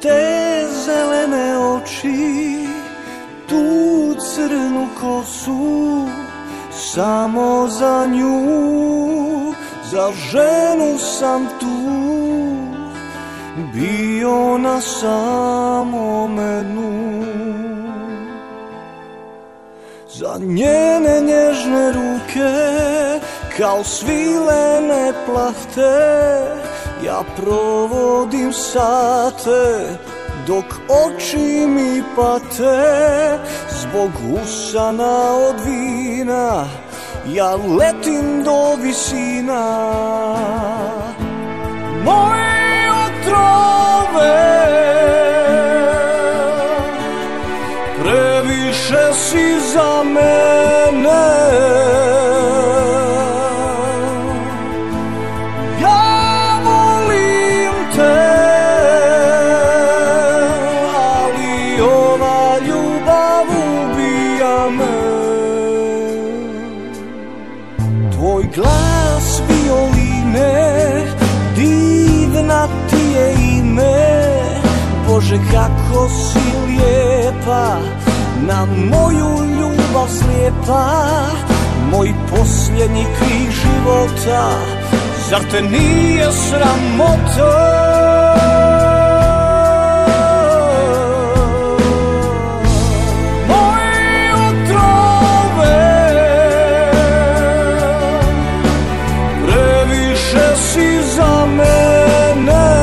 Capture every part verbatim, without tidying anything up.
te zelene oči, tu crnu kosu, samo za nju, za ženu sam tu bio na samome dnu. Za njene nježne ruke, kao svilene plahte, ja provodim sate, dok oči mi pate. Zbog usana od vina, ja letim do visina. Moje otrove, previše si za mene. Ja volim te, ali ova ljubav ubija me. Tvoj glas violine, divna ti je ime. Bože, kako si lijepa, na moju ljubav slijepa. Moj posljednji krik života, zar te nije sramota? Moje otrove, previše si za mene.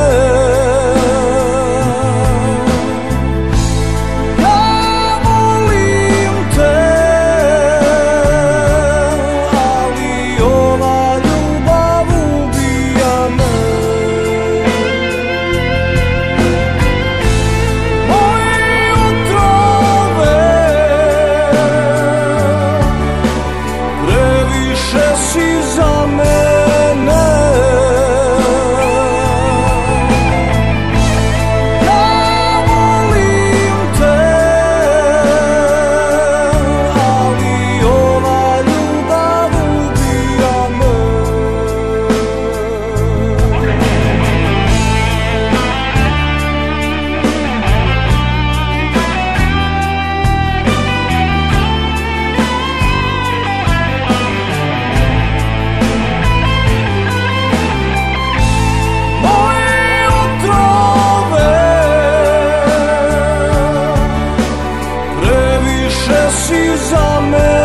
Si za mene.